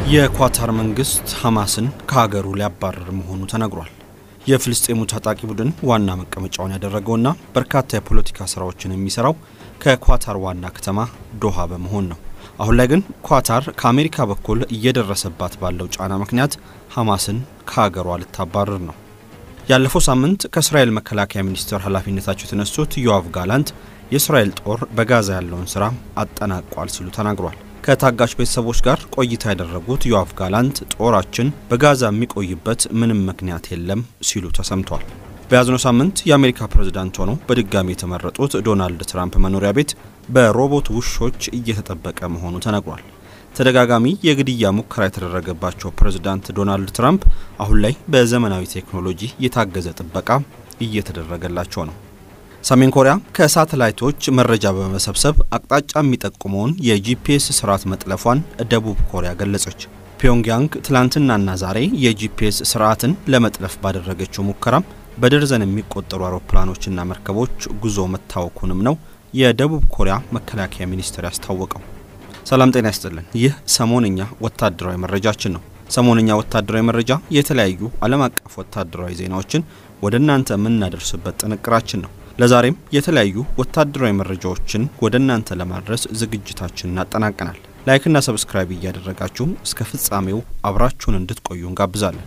የኳታር መንግስት ሐማስን ከሀገሩ ሊያባረር መሆኑ ተነግሯል። የፍልስጤሙ ታጣቂ ቡድን ዋና መቀመጫውን ያደረገውና በርካታ የፖለቲካ ስራዎችን የሚሰራው ከኳታር ዋና ከተማ ዶሃ በመሆን ነው። አሁን ላይ ግን ኳታር ከአሜሪካ በኩል እየደረሰባት ባለው ጫና ምክንያት ሐማስን ከሀገሯ ልታባረር ነው። ያለፈው ሳምንት ከእስራኤል መከላከያ ሚኒስትር ኃላፊነታቸው የተነሱት ዮአቭ ጋላንት የእስራኤል ጦር በጋዛ ያለውን ስራ አጠናቋል ሲሉ ተናግሯል። ከታጋች ቤተሰቦች ጋር ቆይታ ያደረጉት ዮአቭ ጋላንት ጦራችን በጋዛ የሚቆይበት ምንም ምክንያት የለም ሲሉ ተሰምቷል። በያዝነው ሳምንት የአሜሪካ ፕሬዝዳንት ሆነው በድጋሚ የተመረጡት ዶናልድ ትራምፕ መኖሪያ ቤት በሮቦት ውሾች እየተጠበቀ መሆኑ ተነግሯል። ተደጋጋሚ የግድያ ሙከራ የተደረገባቸው ፕሬዝዳንት ዶናልድ ትራምፕ አሁን ላይ በዘመናዊ ቴክኖሎጂ የታገዘ ጥበቃ እየተደረገላቸው ነው። ሰሜን ኮሪያ ከሳተላይቶች መረጃ በመሰብሰብ አቅጣጫ የሚጠቁመውን የጂፒኤስ ስርዓት መጥለፏን ደቡብ ኮሪያ ገለጸች። ፒዮንግያንግ ትላንትናና ዛሬ የጂፒኤስ ስርዓትን ለመጥለፍ ባደረገችው ሙከራ በደርዘን የሚቆጠሩ አውሮፕላኖችና መርከቦች ጉዞ መታወኩንም ነው የደቡብ ኮሪያ መከላከያ ሚኒስቴር ያስታወቀው። ሰላም ጤና ይስጥልን። ይህ ሰሞንኛ ወታደራዊ መረጃችን ነው። ሰሞንኛ ወታደራዊ መረጃ የተለያዩ ዓለም አቀፍ ወታደራዊ ዜናዎችን ወደናንተ የምናደርስበት ጥንቅራችን ነው። ለዛሬም የተለያዩ ወታደራዊ መረጃዎችን ወደናንተ ለማድረስ ዝግጅታችንን አጠናቀናል። ላይክ እና ሰብስክራይብ እያደረጋችሁ እስከ ፍጻሜው አብራችሁን እንድትቆዩ እንጋብዛለን።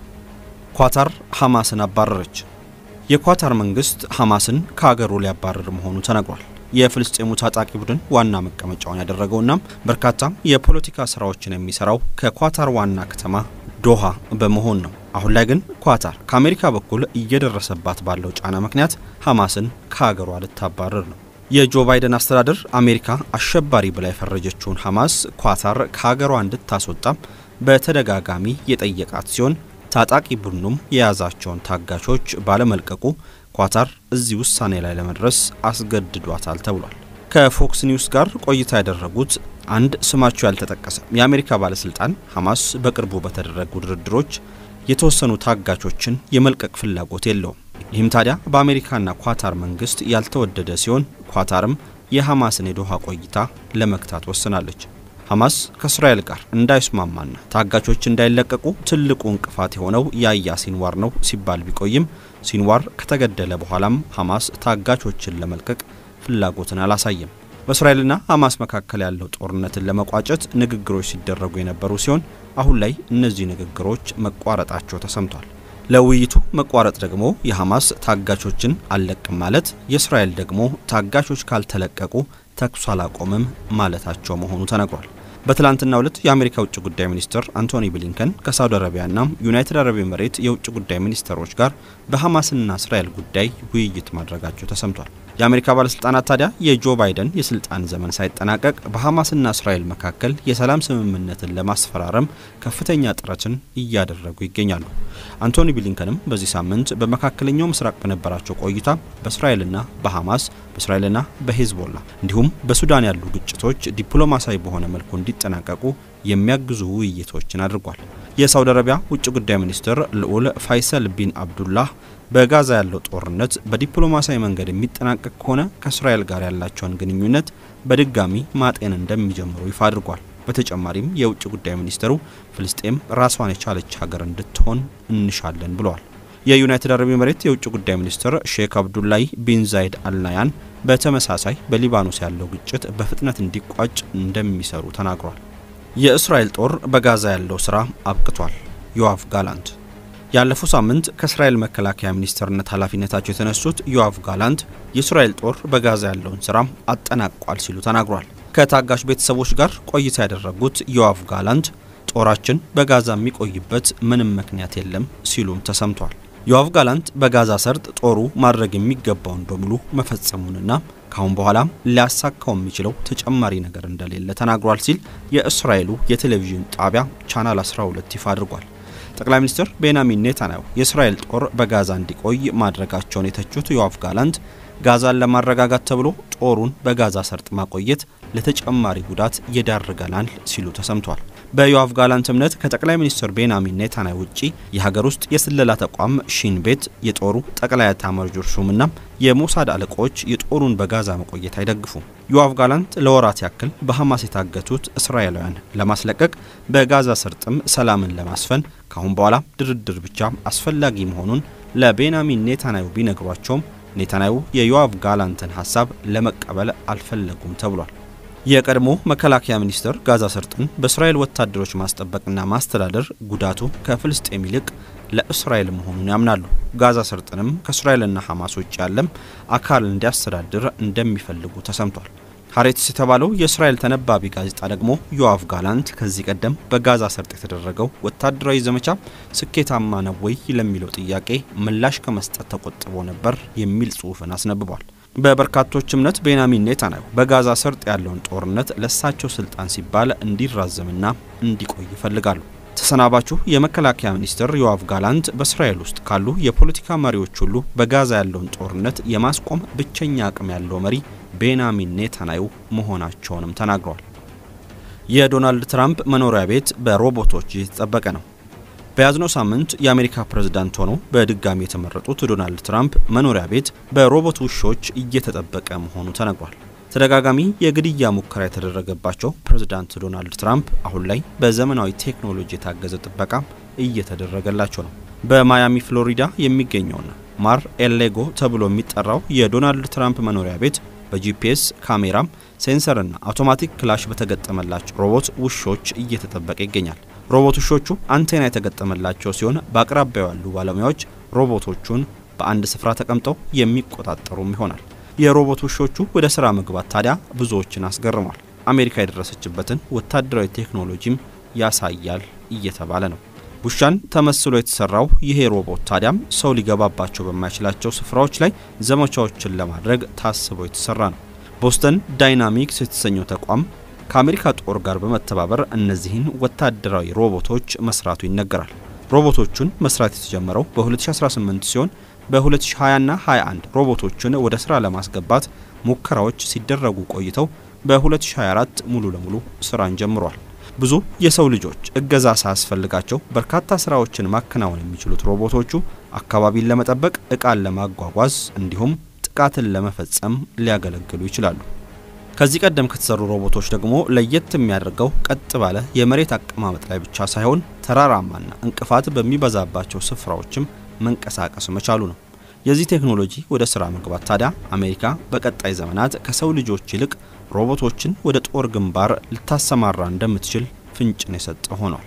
ኳታር ሐማስን አባረረች። የኳታር መንግስት ሐማስን ከሀገሩ ሊያባረር መሆኑ ተነግሯል። የፍልስጤሙ ታጣቂ ቡድን ዋና መቀመጫውን ያደረገውና በርካታ የፖለቲካ ስራዎችን የሚሰራው ከኳታር ዋና ከተማ ዶሃ በመሆን ነው። አሁን ላይ ግን ኳታር ከአሜሪካ በኩል እየደረሰባት ባለው ጫና ምክንያት ሐማስን ከሀገሯ ልታባረር ነው። የጆ ባይደን አስተዳደር አሜሪካ አሸባሪ ብላ የፈረጀችውን ሐማስ ኳታር ከሀገሯ እንድታስወጣ በተደጋጋሚ የጠየቃት ሲሆን ታጣቂ ቡድኑም የያዛቸውን ታጋቾች ባለመልቀቁ ኳታር እዚህ ውሳኔ ላይ ለመድረስ አስገድዷታል ተብሏል። ከፎክስ ኒውስ ጋር ቆይታ ያደረጉት አንድ ስማቸው ያልተጠቀሰ የአሜሪካ ባለስልጣን ሐማስ በቅርቡ በተደረጉ ድርድሮች የተወሰኑ ታጋቾችን የመልቀቅ ፍላጎት የለውም። ይህም ታዲያ በአሜሪካና ኳታር መንግስት ያልተወደደ ሲሆን ኳታርም የሐማስን የዶሃ ቆይታ ለመክታት ወስናለች። ሐማስ ከእስራኤል ጋር እንዳይስማማና ታጋቾች እንዳይለቀቁ ትልቁ እንቅፋት የሆነው ያህያ ሲንዋር ነው ሲባል ቢቆይም ሲንዋር ከተገደለ በኋላም ሐማስ ታጋቾችን ለመልቀቅ ፍላጎትን አላሳየም። በእስራኤልና ሐማስ መካከል ያለው ጦርነትን ለመቋጨት ንግግሮች ሲደረጉ የነበሩ ሲሆን አሁን ላይ እነዚህ ንግግሮች መቋረጣቸው ተሰምቷል። ለውይይቱ መቋረጥ ደግሞ የሐማስ ታጋቾችን አልለቅም ማለት፣ የእስራኤል ደግሞ ታጋቾች ካልተለቀቁ ተኩስ አላቆምም ማለታቸው መሆኑ ተነግሯል። በትላንትናው ዕለት የአሜሪካ ውጭ ጉዳይ ሚኒስትር አንቶኒ ብሊንከን ከሳውዲ አረቢያና ዩናይትድ አረብ ኤሚሬት የውጭ ጉዳይ ሚኒስትሮች ጋር በሐማስና እስራኤል ጉዳይ ውይይት ማድረጋቸው ተሰምቷል። የአሜሪካ ባለስልጣናት ታዲያ የጆ ባይደን የስልጣን ዘመን ሳይጠናቀቅ በሐማስና እስራኤል መካከል የሰላም ስምምነትን ለማስፈራረም ከፍተኛ ጥረትን እያደረጉ ይገኛሉ። አንቶኒ ብሊንከንም በዚህ ሳምንት በመካከለኛው ምስራቅ በነበራቸው ቆይታ በእስራኤልና በሐማስ በእስራኤልና በሂዝቦላ እንዲሁም በሱዳን ያሉ ግጭቶች ዲፕሎማሲያዊ በሆነ መልኩ እንዲጠናቀቁ የሚያግዙ ውይይቶችን አድርጓል። የሳውዲ አረቢያ ውጭ ጉዳይ ሚኒስትር ልዑል ፋይሰል ቢን አብዱላህ በጋዛ ያለው ጦርነት በዲፕሎማሲያዊ መንገድ የሚጠናቀቅ ከሆነ ከእስራኤል ጋር ያላቸውን ግንኙነት በድጋሚ ማጤን እንደሚጀምሩ ይፋ አድርጓል። በተጨማሪም የውጭ ጉዳይ ሚኒስትሩ ፍልስጤም ራሷን የቻለች ሀገር እንድትሆን እንሻለን ብለዋል። የዩናይትድ አረብ ኤሚሬት የውጭ ጉዳይ ሚኒስትር ሼክ አብዱላይ ቢን ዛይድ አልናያን በተመሳሳይ በሊባኖስ ያለው ግጭት በፍጥነት እንዲቋጭ እንደሚሰሩ ተናግሯል። የእስራኤል ጦር በጋዛ ያለው ስራ አብቅቷል። ዮአቭ ጋላንት ያለፈው ሳምንት ከእስራኤል መከላከያ ሚኒስትርነት ኃላፊነታቸው የተነሱት ዮአቭ ጋላንት የእስራኤል ጦር በጋዛ ያለውን ስራ አጠናቋል ሲሉ ተናግሯል። ከታጋች ቤተሰቦች ጋር ቆይታ ያደረጉት ዮአቭ ጋላንት ጦራችን በጋዛ የሚቆይበት ምንም ምክንያት የለም ሲሉም ተሰምቷል። ዮአቭ ጋላንት በጋዛ ሰርጥ ጦሩ ማድረግ የሚገባውን በሙሉ መፈጸሙንና ካሁን በኋላ ሊያሳካው የሚችለው ተጨማሪ ነገር እንደሌለ ተናግሯል ሲል የእስራኤሉ የቴሌቪዥን ጣቢያ ቻናል 12 ይፋ አድርጓል። ጠቅላይ ሚኒስትር ቤንያሚን ኔታንያሁ የእስራኤል ጦር በጋዛ እንዲቆይ ማድረጋቸውን የተቹት ዮአቭ ጋላንት ጋዛን ለማረጋጋት ተብሎ ጦሩን በጋዛ ሰርጥ ማቆየት ለተጨማሪ ጉዳት ይዳርጋናል ሲሉ ተሰምቷል። በዮአፍ ጋላንት እምነት ከጠቅላይ ሚኒስትር ቤንያሚን ኔታንያሁ ውጪ የሀገር ውስጥ የስለላ ተቋም ሺን ቤት የጦሩ ጠቅላይ ኤታማዦር ሹምና የሞሳድ አለቆች የጦሩን በጋዛ መቆየት አይደግፉም። ዮአፍ ጋላንት ለወራት ያክል በሐማስ የታገቱት እስራኤላውያን ለማስለቀቅ በጋዛ ሰርጥም ሰላምን ለማስፈን ካሁን በኋላ ድርድር ብቻ አስፈላጊ መሆኑን ለቤንያሚን ኔታንያሁ ቢነግሯቸውም ኔታንያሁ የዮአፍ ጋላንትን ሐሳብ ለመቀበል አልፈለጉም ተብሏል። የቀድሞ መከላከያ ሚኒስትር ጋዛ ሰርጥን በእስራኤል ወታደሮች ማስጠበቅና ማስተዳደር ጉዳቱ ከፍልስጤም ይልቅ ለእስራኤል መሆኑን ያምናሉ። ጋዛ ሰርጥንም ከእስራኤልና ሐማስ ውጭ ያለም አካል እንዲያስተዳድር እንደሚፈልጉ ተሰምቷል። ሀሬትስ የተባለው የእስራኤል ተነባቢ ጋዜጣ ደግሞ ዮአፍ ጋላንት ከዚህ ቀደም በጋዛ ሰርጥ የተደረገው ወታደራዊ ዘመቻ ስኬታማ ነው ወይ ለሚለው ጥያቄ ምላሽ ከመስጠት ተቆጥቦ ነበር የሚል ጽሑፍን አስነብቧል። በበርካቶች እምነት ቤንያሚን ኔታንያሁ በጋዛ ሰርጥ ያለውን ጦርነት ለሳቸው ስልጣን ሲባል እንዲራዘምና እንዲቆይ ይፈልጋሉ። ተሰናባቹ የመከላከያ ሚኒስትር ዮአፍ ጋላንት በእስራኤል ውስጥ ካሉ የፖለቲካ መሪዎች ሁሉ በጋዛ ያለውን ጦርነት የማስቆም ብቸኛ አቅም ያለው መሪ ቤንያሚን ኔታንያሁ መሆናቸውንም ተናግረዋል። የዶናልድ ትራምፕ መኖሪያ ቤት በሮቦቶች እየተጠበቀ ነው። በያዝነው ሳምንት የአሜሪካ ፕሬዝዳንት ሆነው በድጋሚ የተመረጡት ዶናልድ ትራምፕ መኖሪያ ቤት በሮቦት ውሾች እየተጠበቀ መሆኑ ተነግሯል። ተደጋጋሚ የግድያ ሙከራ የተደረገባቸው ፕሬዝዳንት ዶናልድ ትራምፕ አሁን ላይ በዘመናዊ ቴክኖሎጂ የታገዘ ጥበቃ እየተደረገላቸው ነው። በማያሚ ፍሎሪዳ የሚገኘውና ማር ኤሌጎ ተብሎ የሚጠራው የዶናልድ ትራምፕ መኖሪያ ቤት በጂፒኤስ ካሜራም ሴንሰርና አውቶማቲክ ክላሽ በተገጠመላቸው ሮቦት ውሾች እየተጠበቀ ይገኛል። ሮቦት ውሾቹ አንቴና የተገጠመላቸው ሲሆን በአቅራቢያው ያሉ ባለሙያዎች ሮቦቶቹን በአንድ ስፍራ ተቀምጠው የሚቆጣጠሩም ይሆናል። የሮቦት ውሾቹ ወደ ስራ መግባት ታዲያ ብዙዎችን አስገርሟል። አሜሪካ የደረሰችበትን ወታደራዊ ቴክኖሎጂም ያሳያል እየተባለ ነው። ውሻን ተመስሎ የተሰራው ይሄ ሮቦት ታዲያም ሰው ሊገባባቸው በማይችላቸው ስፍራዎች ላይ ዘመቻዎችን ለማድረግ ታስቦ የተሰራ ነው። ቦስተን ዳይናሚክስ የተሰኘው ተቋም ከአሜሪካ ጦር ጋር በመተባበር እነዚህን ወታደራዊ ሮቦቶች መስራቱ ይነገራል። ሮቦቶቹን መስራት የተጀመረው በ2018 ሲሆን በ2020 እና 21 ሮቦቶቹን ወደ ስራ ለማስገባት ሙከራዎች ሲደረጉ ቆይተው በ2024 ሙሉ ለሙሉ ስራን ጀምሯል። ብዙ የሰው ልጆች እገዛ ሳያስፈልጋቸው በርካታ ስራዎችን ማከናወን የሚችሉት ሮቦቶቹ አካባቢን ለመጠበቅ፣ ዕቃን ለማጓጓዝ እንዲሁም ጥቃትን ለመፈጸም ሊያገለግሉ ይችላሉ። ከዚህ ቀደም ከተሰሩ ሮቦቶች ደግሞ ለየት የሚያደርገው ቀጥ ባለ የመሬት አቀማመጥ ላይ ብቻ ሳይሆን ተራራማና እንቅፋት በሚበዛባቸው ስፍራዎችም መንቀሳቀስ መቻሉ ነው። የዚህ ቴክኖሎጂ ወደ ስራ መግባት ታዲያ አሜሪካ በቀጣይ ዘመናት ከሰው ልጆች ይልቅ ሮቦቶችን ወደ ጦር ግንባር ልታሰማራ እንደምትችል ፍንጭን የሰጠ ሆኗል።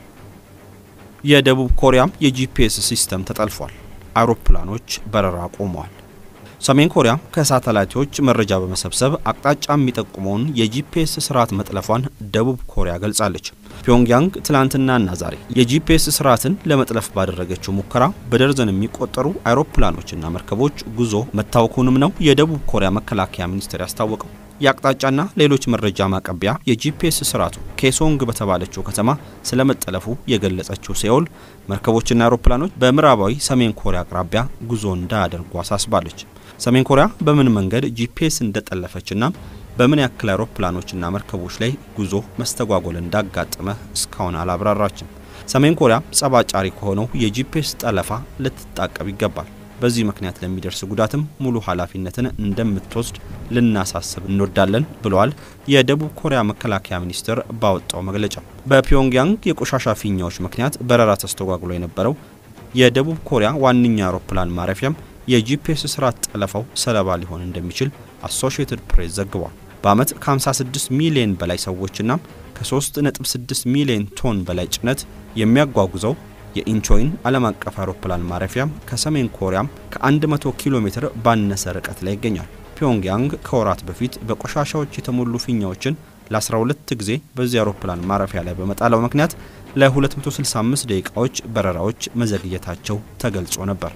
የደቡብ ኮሪያም የጂፒኤስ ሲስተም ተጠልፏል። አውሮፕላኖች በረራ ቆመዋል። ሰሜን ኮሪያ ከሳተላይቶች መረጃ በመሰብሰብ አቅጣጫ የሚጠቁመውን የጂፒኤስ ስርዓት መጥለፏን ደቡብ ኮሪያ ገልጻለች። ፒዮንግያንግ ትላንትናና ዛሬ የጂፒኤስ ስርዓትን ለመጥለፍ ባደረገችው ሙከራ በደርዘን የሚቆጠሩ አውሮፕላኖችና መርከቦች ጉዞ መታወኩንም ነው የደቡብ ኮሪያ መከላከያ ሚኒስቴር ያስታወቀው። የአቅጣጫና ሌሎች መረጃ ማቀቢያ የጂፒኤስ ስርዓቱ ኬሶንግ በተባለችው ከተማ ስለመጠለፉ የገለጸችው ሴኦል መርከቦችና አውሮፕላኖች በምዕራባዊ ሰሜን ኮሪያ አቅራቢያ ጉዞ እንዳያደርጉ አሳስባለች። ሰሜን ኮሪያ በምን መንገድ ጂፒኤስ እንደጠለፈችና በምን ያክል አውሮፕላኖችና መርከቦች ላይ ጉዞ መስተጓጎል እንዳጋጠመ እስካሁን አላብራራችም። ሰሜን ኮሪያ ጸባጫሪ ከሆነው የጂፒኤስ ጠለፋ ልትጣቀብ ይገባል። በዚህ ምክንያት ለሚደርስ ጉዳትም ሙሉ ኃላፊነትን እንደምትወስድ ልናሳስብ እንወዳለን ብለዋል የደቡብ ኮሪያ መከላከያ ሚኒስቴር ባወጣው መግለጫ። በፒዮንግያንግ የቆሻሻ ፊኛዎች ምክንያት በረራ ተስተጓጉሎ የነበረው የደቡብ ኮሪያ ዋነኛ አውሮፕላን ማረፊያም የጂፒኤስ ስርዓት ጠለፋው ሰለባ ሊሆን እንደሚችል አሶሺየትድ ፕሬስ ዘግቧል። በአመት ከ56 ሚሊዮን በላይ ሰዎችና ከ3.6 ሚሊዮን ቶን በላይ ጭነት የሚያጓጉዘው የኢንቾይን ዓለም አቀፍ አውሮፕላን ማረፊያም ከሰሜን ኮሪያም ከ100 ኪሎ ሜትር ባነሰ ርቀት ላይ ይገኛል። ፒዮንግያንግ ከወራት በፊት በቆሻሻዎች የተሞሉ ፊኛዎችን ለ12 ጊዜ በዚህ አውሮፕላን ማረፊያ ላይ በመጣለው ምክንያት ለ265 ደቂቃዎች በረራዎች መዘግየታቸው ተገልጾ ነበር።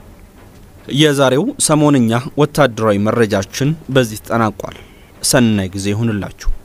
የዛሬው ሰሞንኛ ወታደራዊ መረጃችን በዚህ ተጠናቋል። ሰናይ ጊዜ ይሁንላችሁ።